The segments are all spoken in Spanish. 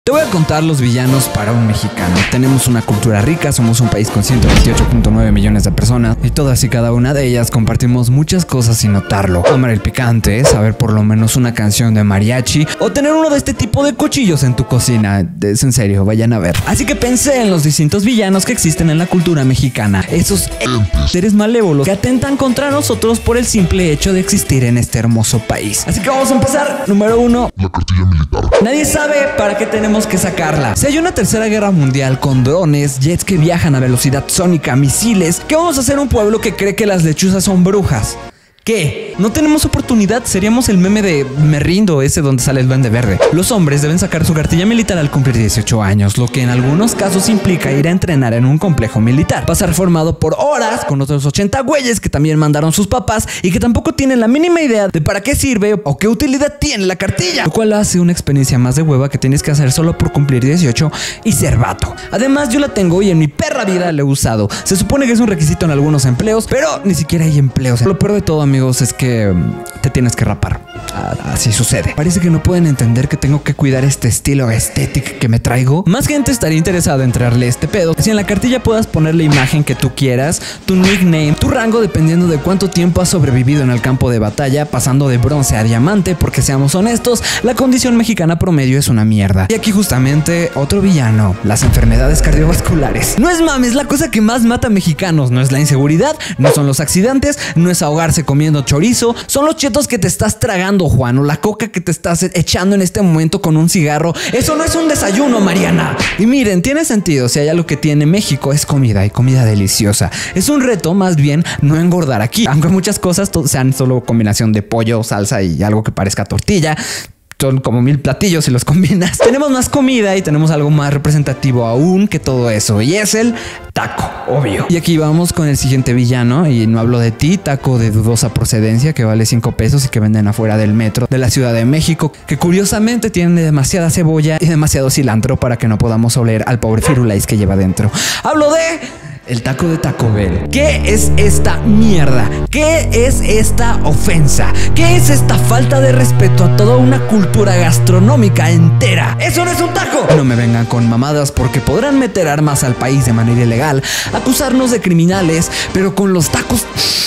Te voy a contar los villanos para un mexicano. Tenemos una cultura rica, somos un país con 128.9 millones de personas y todas y cada una de ellas compartimos muchas cosas sin notarlo. Amar el picante, saber por lo menos una canción de mariachi o tener uno de este tipo de cuchillos en tu cocina. Es en serio, vayan a ver. Así que pensé en los distintos villanos que existen en la cultura mexicana. Esos seres malévolos que atentan contra nosotros por el simple hecho de existir en este hermoso país. Así que vamos a empezar. Número 1. La cartilla militar. Nadie sabe para qué tenemos que sacarla. Si hay una tercera guerra mundial con drones, jets que viajan a velocidad sónica, misiles, ¿qué vamos a hacer un pueblo que cree que las lechuzas son brujas? ¿Qué? ¿No tenemos oportunidad? Seríamos el meme de me rindo, ese donde sale el duende verde. Los hombres deben sacar su cartilla militar al cumplir 18 años, lo que en algunos casos implica ir a entrenar en un complejo militar, pasar formado por horas con otros 80 güeyes que también mandaron sus papás y que tampoco tienen la mínima idea de para qué sirve o qué utilidad tiene la cartilla, lo cual hace una experiencia más de hueva que tienes que hacer solo por cumplir 18 y ser vato. Además, yo la tengo y en mi perra vida la he usado. Se supone que es un requisito en algunos empleos, pero ni siquiera hay empleos. Lo peor de todo, amigos, es que te tienes que rapar. Así sucede. Parece que no pueden entender que tengo que cuidar este estilo estético que me traigo. Más gente estaría interesada en traerle este pedo. Si en la cartilla puedas poner la imagen que tú quieras, tu nickname, tu rango dependiendo de cuánto tiempo has sobrevivido en el campo de batalla, pasando de bronce a diamante, porque seamos honestos, la condición mexicana promedio es una mierda. Y aquí justamente otro villano, las enfermedades cardiovasculares. No es mames, la cosa que más mata a mexicanos no es la inseguridad, no son los accidentes, no es ahogarse comiendo chorizo, son los chetos que te estás tragando, Juan, o la coca que te estás echando en este momento con un cigarro. Eso no es un desayuno, Mariana. Y miren, tiene sentido. Si hay algo que tiene México es comida, y comida deliciosa. Es un reto más bien no engordar aquí, aunque muchas cosas sean solo combinación de pollo, salsa y algo que parezca tortilla. Son como 1000 platillos si los combinas. Tenemos más comida y tenemos algo más representativo aún que todo eso, y es el taco, obvio. Y aquí vamos con el siguiente villano, y no hablo de ti, taco de dudosa procedencia que vale 5 pesos y que venden afuera del metro de la Ciudad de México, que curiosamente tiene demasiada cebolla y demasiado cilantro para que no podamos oler al pobre firulais que lleva dentro. Hablo de el taco de Taco Bell. ¿Qué es esta mierda? ¿Qué es esta ofensa? ¿Qué es esta falta de respeto a toda una cultura gastronómica entera? ¡Eso no es un taco! No me vengan con mamadas, porque podrán meter armas al país de manera ilegal, acusarnos de criminales, pero con los tacos...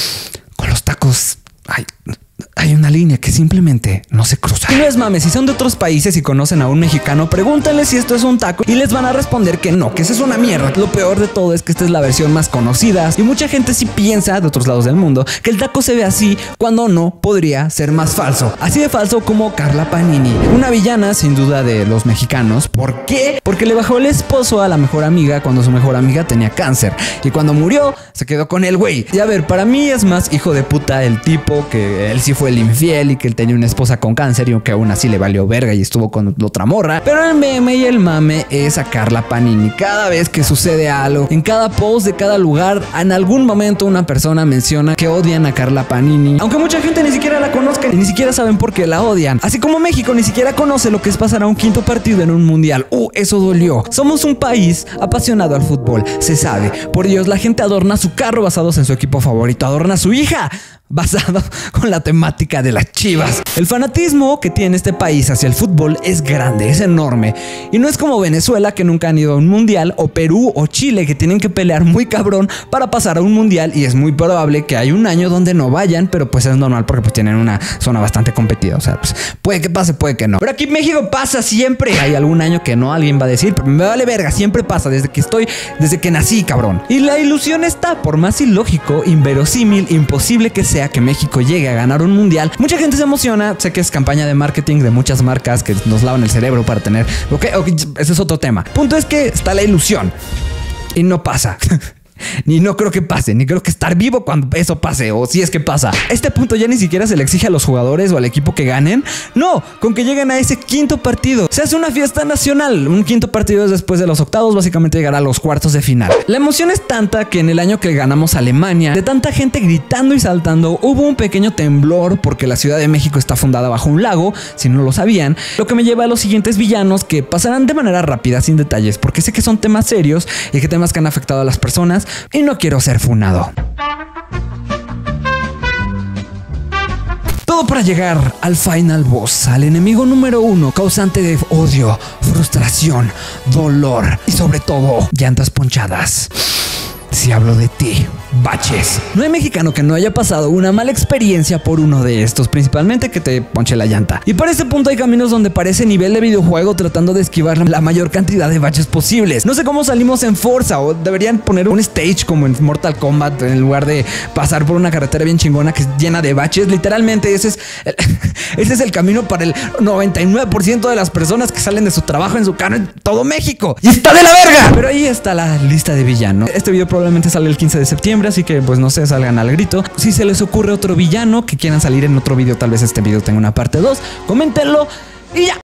Hay una línea que simplemente no se cruza. Y no es mames, si son de otros países y conocen a un mexicano, pregúntenle si esto es un taco y les van a responder que no, que eso es una mierda. Lo peor de todo es que esta es la versión más conocida y mucha gente sí piensa, de otros lados del mundo, que el taco se ve así cuando no podría ser más falso. Así de falso como Carla Panini, una villana sin duda de los mexicanos. ¿Por qué? Porque le bajó el esposo a la mejor amiga cuando su mejor amiga tenía cáncer, y cuando murió se quedó con el güey. Y a ver, para mí es más hijo de puta el tipo que él sí fue el infiel y que él tenía una esposa con cáncer y aunque aún así le valió verga y estuvo con otra morra. Pero el meme y el mame es a Carla Panini. Cada vez que sucede algo, en cada post de cada lugar, en algún momento una persona menciona que odian a Carla Panini, aunque mucha gente ni siquiera la conozca y ni siquiera saben por qué la odian. Así como México ni siquiera conoce lo que es pasar a un quinto partido en un mundial. Eso dolió. Somos un país apasionado al fútbol, se sabe. Por Dios, la gente adorna su carro basados en su equipo favorito, adorna a su hija basado con la temática de las Chivas. El fanatismo que tiene este país hacia el fútbol es grande, es enorme. Y no es como Venezuela, que nunca han ido a un mundial, o Perú o Chile, que tienen que pelear muy cabrón para pasar a un mundial, y es muy probable que hay un año donde no vayan, pero pues es normal porque pues tienen una zona bastante competida. O sea, pues puede que pase, puede que no. Pero aquí en México pasa siempre. Hay algún año que no, alguien va a decir, pero me vale verga, siempre pasa, desde que nací, cabrón. Y la ilusión está, por más ilógico, inverosímil, imposible que sea que México llegue a ganar un mundial, mucha gente se emociona. Sé que es campaña de marketing de muchas marcas que nos lavan el cerebro para tener... Ok, ese es otro tema. Punto es que está la ilusión y no pasa. Ni no creo que pase, ni creo que estar vivo cuando eso pase, o si es que pasa. A este punto ya ni siquiera se le exige a los jugadores o al equipo que ganen. No, con que lleguen a ese quinto partido se hace una fiesta nacional. Un quinto partido es después de los octavos, básicamente llegar a los cuartos de final. La emoción es tanta que en el año que ganamos a Alemania, de tanta gente gritando y saltando, hubo un pequeño temblor, porque la Ciudad de México está fundada bajo un lago, si no lo sabían. Lo que me lleva a los siguientes villanos, que pasarán de manera rápida, sin detalles, porque sé que son temas serios y que temas que han afectado a las personas y no quiero ser funado. Todo para llegar al final boss, al enemigo número 1, causante de odio, frustración, dolor y sobre todo llantas ponchadas. Si hablo de ti, baches. No hay mexicano que no haya pasado una mala experiencia por uno de estos, principalmente que te ponche la llanta. Y para este punto hay caminos donde parece nivel de videojuego tratando de esquivar la mayor cantidad de baches posibles. No sé cómo salimos en Forza, o deberían poner un stage como en Mortal Kombat en lugar de pasar por una carretera bien chingona que es llena de baches. Literalmente ese es el camino para el 99% de las personas que salen de su trabajo en su carro en todo México. Y está de la verga. Pero ahí está la lista de villanos. Este video probablemente sale el 15 de septiembre, así que pues no sé, salgan al grito. Si se les ocurre otro villano que quieran salir en otro video, tal vez este video tenga una parte 2, coméntenlo y ya.